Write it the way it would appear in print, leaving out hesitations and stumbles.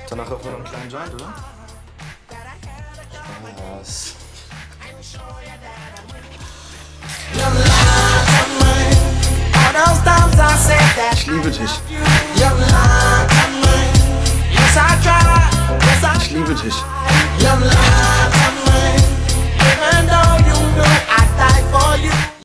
Danach auch noch einen kleinen Joint, oder? Was? Ich liebe dich. Ich liebe dich.